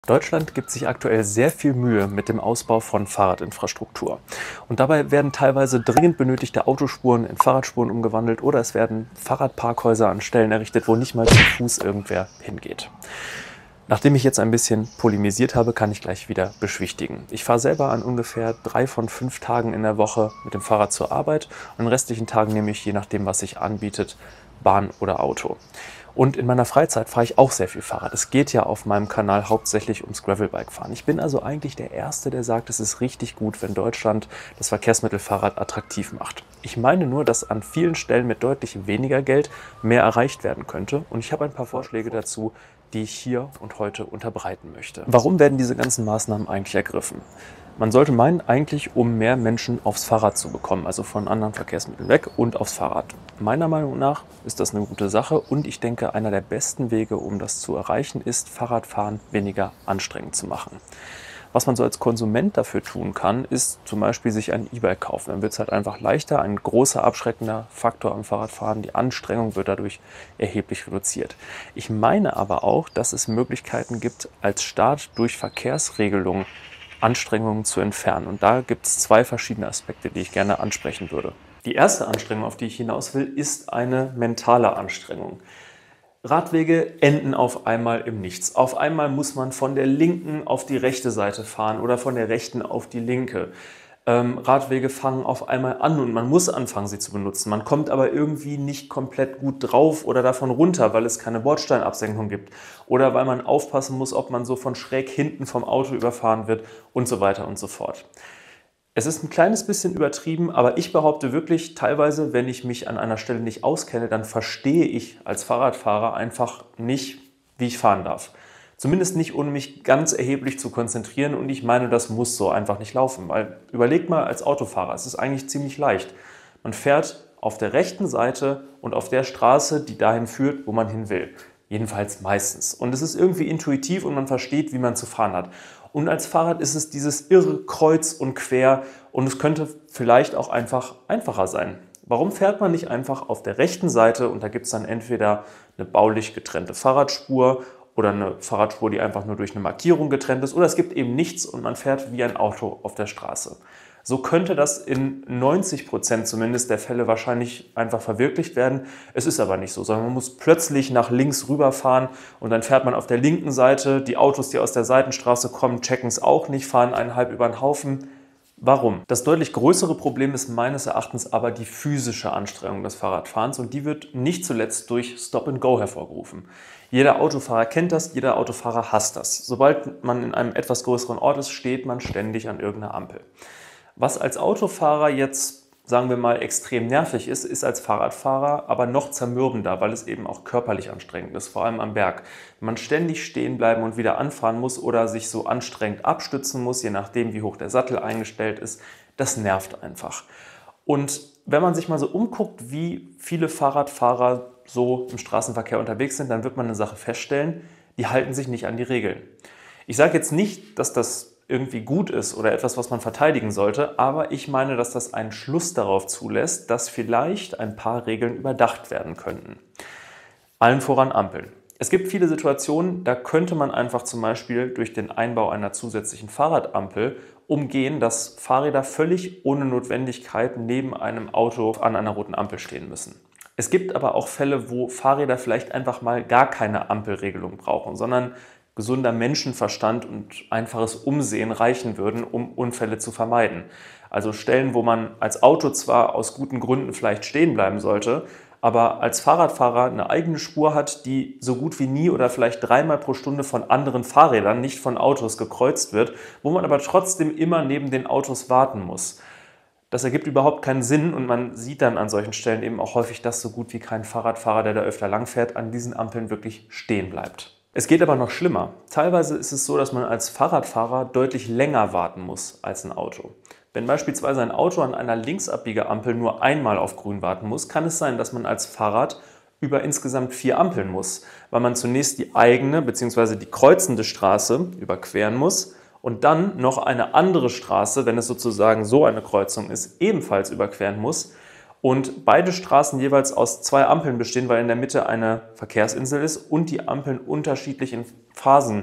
Deutschland gibt sich aktuell sehr viel Mühe mit dem Ausbau von Fahrradinfrastruktur. Und dabei werden teilweise dringend benötigte Autospuren in Fahrradspuren umgewandelt oder es werden Fahrradparkhäuser an Stellen errichtet, wo nicht mal zu Fuß irgendwer hingeht. Nachdem ich jetzt ein bisschen polemisiert habe, kann ich gleich wieder beschwichtigen. Ich fahre selber an ungefähr 3 von 5 Tagen in der Woche mit dem Fahrrad zur Arbeit und an restlichen Tagen nehme ich, je nachdem, was sich anbietet, Bahn oder Auto. Und in meiner Freizeit fahre ich auch sehr viel Fahrrad. Es geht ja auf meinem Kanal hauptsächlich ums Gravelbike-Fahren. Ich bin also eigentlich der Erste, der sagt, es ist richtig gut, wenn Deutschland das Verkehrsmittel Fahrrad attraktiv macht. Ich meine nur, dass an vielen Stellen mit deutlich weniger Geld mehr erreicht werden könnte. Und ich habe ein paar Vorschläge dazu, die ich hier und heute unterbreiten möchte. Warum werden diese ganzen Maßnahmen eigentlich ergriffen? Man sollte meinen, eigentlich um mehr Menschen aufs Fahrrad zu bekommen, also von anderen Verkehrsmitteln weg und aufs Fahrrad. Meiner Meinung nach ist das eine gute Sache und ich denke, einer der besten Wege, um das zu erreichen, ist, Fahrradfahren weniger anstrengend zu machen. Was man so als Konsument dafür tun kann, ist zum Beispiel sich ein E-Bike kaufen. Dann wird es halt einfach leichter, ein großer abschreckender Faktor am Fahrradfahren. Die Anstrengung wird dadurch erheblich reduziert. Ich meine aber auch, dass es Möglichkeiten gibt, als Staat durch Verkehrsregelungen Anstrengungen zu entfernen. Und da gibt es 2 verschiedene Aspekte, die ich gerne ansprechen würde. Die erste Anstrengung, auf die ich hinaus will, ist eine mentale Anstrengung. Radwege enden auf einmal im Nichts. Auf einmal muss man von der linken auf die rechte Seite fahren oder von der rechten auf die linke. Radwege fangen auf einmal an und man muss anfangen, sie zu benutzen. Man kommt aber irgendwie nicht komplett gut drauf oder davon runter, weil es keine Bordsteinabsenkung gibt oder weil man aufpassen muss, ob man so von schräg hinten vom Auto überfahren wird und so weiter und so fort. Es ist ein kleines bisschen übertrieben, aber ich behaupte wirklich, teilweise, wenn ich mich an einer Stelle nicht auskenne, dann verstehe ich als Fahrradfahrer einfach nicht, wie ich fahren darf. Zumindest nicht, ohne mich ganz erheblich zu konzentrieren und ich meine, das muss so einfach nicht laufen, weil überlegt mal als Autofahrer, es ist eigentlich ziemlich leicht. Man fährt auf der rechten Seite und auf der Straße, die dahin führt, wo man hin will. Jedenfalls meistens. Und es ist irgendwie intuitiv und man versteht, wie man zu fahren hat. Und als Fahrrad ist es dieses irre Kreuz und Quer und es könnte vielleicht auch einfach einfacher sein. Warum fährt man nicht einfach auf der rechten Seite und da gibt es dann entweder eine baulich getrennte Fahrradspur oder eine Fahrradspur, die einfach nur durch eine Markierung getrennt ist oder es gibt eben nichts und man fährt wie ein Auto auf der Straße. So könnte das in 90% zumindest der Fälle wahrscheinlich einfach verwirklicht werden. Es ist aber nicht so, sondern man muss plötzlich nach links rüberfahren und dann fährt man auf der linken Seite. Die Autos, die aus der Seitenstraße kommen, checken es auch nicht, fahren einen halb über den Haufen. Warum? Das deutlich größere Problem ist meines Erachtens aber die physische Anstrengung des Fahrradfahrens und die wird nicht zuletzt durch Stop and Go hervorgerufen. Jeder Autofahrer kennt das, jeder Autofahrer hasst das. Sobald man in einem etwas größeren Ort ist, steht man ständig an irgendeiner Ampel. Was als Autofahrer jetzt, sagen wir mal, extrem nervig ist, ist als Fahrradfahrer aber noch zermürbender, weil es eben auch körperlich anstrengend ist, vor allem am Berg. Wenn man ständig stehen bleiben und wieder anfahren muss oder sich so anstrengend abstützen muss, je nachdem wie hoch der Sattel eingestellt ist, das nervt einfach. Und wenn man sich mal so umguckt, wie viele Fahrradfahrer so im Straßenverkehr unterwegs sind, dann wird man eine Sache feststellen, die halten sich nicht an die Regeln. Ich sage jetzt nicht, dass das irgendwie gut ist oder etwas, was man verteidigen sollte, aber ich meine, dass das einen Schluss darauf zulässt, dass vielleicht ein paar Regeln überdacht werden könnten. Allen voran Ampeln. Es gibt viele Situationen, da könnte man einfach zum Beispiel durch den Einbau einer zusätzlichen Fahrradampel umgehen, dass Fahrräder völlig ohne Notwendigkeit neben einem Auto an einer roten Ampel stehen müssen. Es gibt aber auch Fälle, wo Fahrräder vielleicht einfach mal gar keine Ampelregelung brauchen, sondern gesunder Menschenverstand und einfaches Umsehen reichen würden, um Unfälle zu vermeiden. Also Stellen, wo man als Auto zwar aus guten Gründen vielleicht stehen bleiben sollte, aber als Fahrradfahrer eine eigene Spur hat, die so gut wie nie oder vielleicht 3-mal pro Stunde von anderen Fahrrädern, nicht von Autos gekreuzt wird, wo man aber trotzdem immer neben den Autos warten muss. Das ergibt überhaupt keinen Sinn und man sieht dann an solchen Stellen eben auch häufig, dass so gut wie kein Fahrradfahrer, der da öfter langfährt, an diesen Ampeln wirklich stehen bleibt. Es geht aber noch schlimmer. Teilweise ist es so, dass man als Fahrradfahrer deutlich länger warten muss als ein Auto. Wenn beispielsweise ein Auto an einer Linksabbiegeampel nur einmal auf Grün warten muss, kann es sein, dass man als Fahrrad über insgesamt 4 Ampeln muss, weil man zunächst die eigene bzw. die kreuzende Straße überqueren muss und dann noch eine andere Straße, wenn es sozusagen so eine Kreuzung ist, ebenfalls überqueren muss. Und beide Straßen jeweils aus 2 Ampeln bestehen, weil in der Mitte eine Verkehrsinsel ist und die Ampeln unterschiedlich in Phasen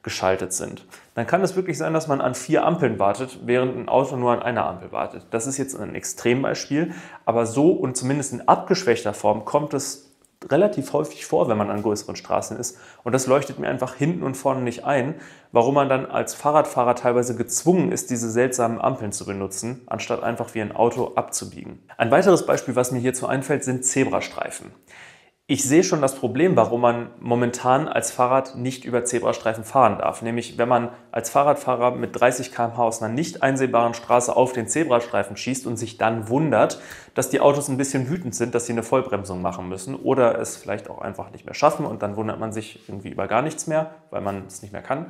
geschaltet sind. Dann kann es wirklich sein, dass man an 4 Ampeln wartet, während ein Auto nur an einer Ampel wartet. Das ist jetzt ein Extrembeispiel, aber so und zumindest in abgeschwächter Form kommt es relativ häufig vor, wenn man an größeren Straßen ist. Und das leuchtet mir einfach hinten und vorne nicht ein, warum man dann als Fahrradfahrer teilweise gezwungen ist, diese seltsamen Ampeln zu benutzen, anstatt einfach wie ein Auto abzubiegen. Ein weiteres Beispiel, was mir hierzu einfällt, sind Zebrastreifen. Ich sehe schon das Problem, warum man momentan als Fahrrad nicht über Zebrastreifen fahren darf. Nämlich, wenn man als Fahrradfahrer mit 30 km/h aus einer nicht einsehbaren Straße auf den Zebrastreifen schießt und sich dann wundert, dass die Autos ein bisschen wütend sind, dass sie eine Vollbremsung machen müssen oder es vielleicht auch einfach nicht mehr schaffen und dann wundert man sich irgendwie über gar nichts mehr, weil man es nicht mehr kann.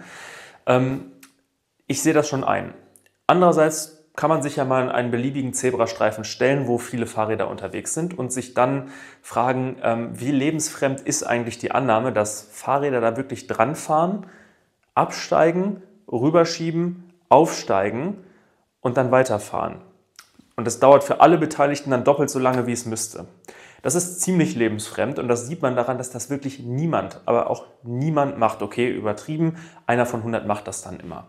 Ich sehe das schon ein. Andererseits kann man sich ja mal in einen beliebigen Zebrastreifen stellen, wo viele Fahrräder unterwegs sind und sich dann fragen, wie lebensfremd ist eigentlich die Annahme, dass Fahrräder da wirklich dran fahren, absteigen, rüberschieben, aufsteigen und dann weiterfahren. Und das dauert für alle Beteiligten dann doppelt so lange, wie es müsste. Das ist ziemlich lebensfremd und das sieht man daran, dass das wirklich niemand, aber auch niemand macht. Okay, übertrieben, einer von 100 macht das dann immer.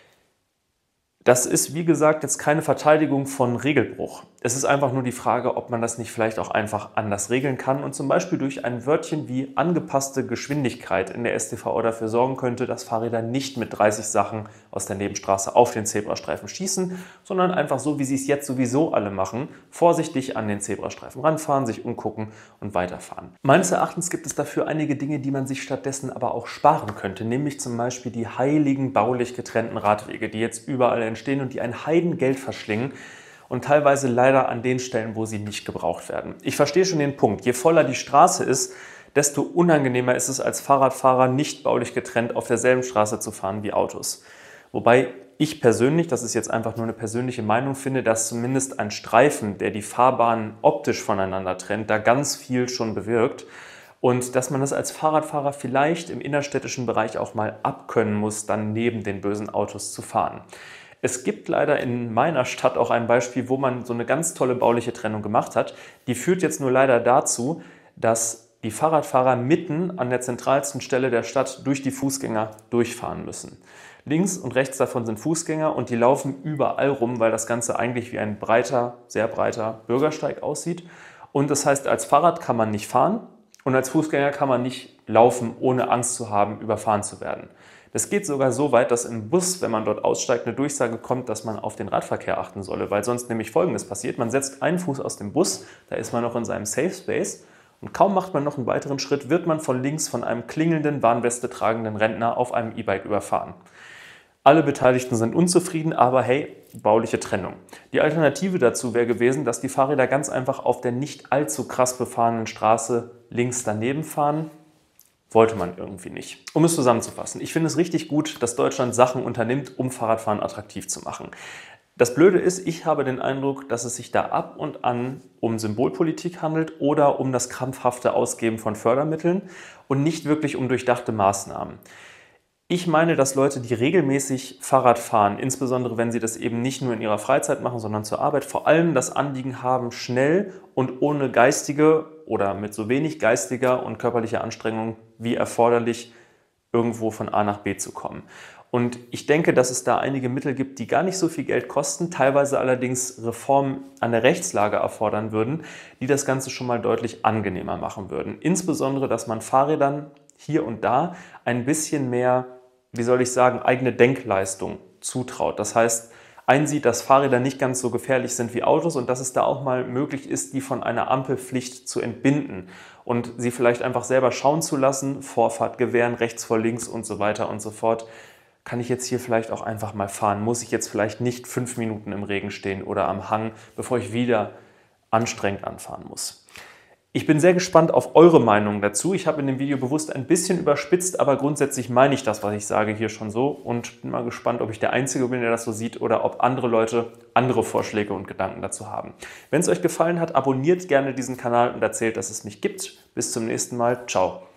Das ist, wie gesagt, jetzt keine Verteidigung von Regelbruch. Es ist einfach nur die Frage, ob man das nicht vielleicht auch einfach anders regeln kann und zum Beispiel durch ein Wörtchen wie angepasste Geschwindigkeit in der StVO dafür sorgen könnte, dass Fahrräder nicht mit 30 Sachen aus der Nebenstraße auf den Zebrastreifen schießen, sondern einfach so, wie sie es jetzt sowieso alle machen, vorsichtig an den Zebrastreifen ranfahren, sich umgucken und weiterfahren. Meines Erachtens gibt es dafür einige Dinge, die man sich stattdessen aber auch sparen könnte, nämlich zum Beispiel die heiligen baulich getrennten Radwege, die jetzt überall entstehen und die ein Heidengeld verschlingen und teilweise leider an den Stellen, wo sie nicht gebraucht werden. Ich verstehe schon den Punkt. Je voller die Straße ist, desto unangenehmer ist es als Fahrradfahrer, nicht baulich getrennt auf derselben Straße zu fahren wie Autos. Wobei ich persönlich, das ist jetzt einfach nur eine persönliche Meinung, finde, dass zumindest ein Streifen, der die Fahrbahnen optisch voneinander trennt, da ganz viel schon bewirkt. Und dass man das als Fahrradfahrer vielleicht im innerstädtischen Bereich auch mal abkönnen muss, dann neben den bösen Autos zu fahren. Es gibt leider in meiner Stadt auch ein Beispiel, wo man so eine ganz tolle bauliche Trennung gemacht hat. Die führt jetzt nur leider dazu, dass die Fahrradfahrer mitten an der zentralsten Stelle der Stadt durch die Fußgänger durchfahren müssen. Links und rechts davon sind Fußgänger und die laufen überall rum, weil das Ganze eigentlich wie ein breiter, sehr breiter Bürgersteig aussieht. Und das heißt, als Fahrrad kann man nicht fahren und als Fußgänger kann man nicht laufen, ohne Angst zu haben, überfahren zu werden. Das geht sogar so weit, dass im Bus, wenn man dort aussteigt, eine Durchsage kommt, dass man auf den Radverkehr achten solle, weil sonst nämlich Folgendes passiert. Man setzt einen Fuß aus dem Bus, da ist man noch in seinem Safe Space und kaum macht man noch einen weiteren Schritt, wird man von links von einem klingelnden, Warnweste tragenden Rentner auf einem E-Bike überfahren. Alle Beteiligten sind unzufrieden, aber hey, bauliche Trennung. Die Alternative dazu wäre gewesen, dass die Fahrräder ganz einfach auf der nicht allzu krass befahrenen Straße links daneben fahren. Wollte man irgendwie nicht. Um es zusammenzufassen, ich finde es richtig gut, dass Deutschland Sachen unternimmt, um Fahrradfahren attraktiv zu machen. Das Blöde ist, ich habe den Eindruck, dass es sich da ab und an um Symbolpolitik handelt oder um das krampfhafte Ausgeben von Fördermitteln und nicht wirklich um durchdachte Maßnahmen. Ich meine, dass Leute, die regelmäßig Fahrrad fahren, insbesondere wenn sie das eben nicht nur in ihrer Freizeit machen, sondern zur Arbeit, vor allem das Anliegen haben, schnell und ohne geistige oder mit so wenig geistiger und körperlicher Anstrengung wie erforderlich irgendwo von A nach B zu kommen. Und ich denke, dass es da einige Mittel gibt, die gar nicht so viel Geld kosten, teilweise allerdings Reformen an der Rechtslage erfordern würden, die das Ganze schon mal deutlich angenehmer machen würden. Insbesondere, dass man Fahrrädern hier und da ein bisschen mehr, wie soll ich sagen, eigene Denkleistung zutraut. Das heißt, einsieht, dass Fahrräder nicht ganz so gefährlich sind wie Autos und dass es da auch mal möglich ist, die von einer Ampelpflicht zu entbinden und sie vielleicht einfach selber schauen zu lassen, Vorfahrt gewähren, rechts vor links und so weiter und so fort. Kann ich jetzt hier vielleicht auch einfach mal fahren? Muss ich jetzt vielleicht nicht 5 Minuten im Regen stehen oder am Hang, bevor ich wieder anstrengend anfahren muss? Ich bin sehr gespannt auf eure Meinung dazu. Ich habe in dem Video bewusst ein bisschen überspitzt, aber grundsätzlich meine ich das, was ich sage, hier schon so und bin mal gespannt, ob ich der Einzige bin, der das so sieht oder ob andere Leute andere Vorschläge und Gedanken dazu haben. Wenn es euch gefallen hat, abonniert gerne diesen Kanal und erzählt, dass es mich gibt. Bis zum nächsten Mal. Ciao.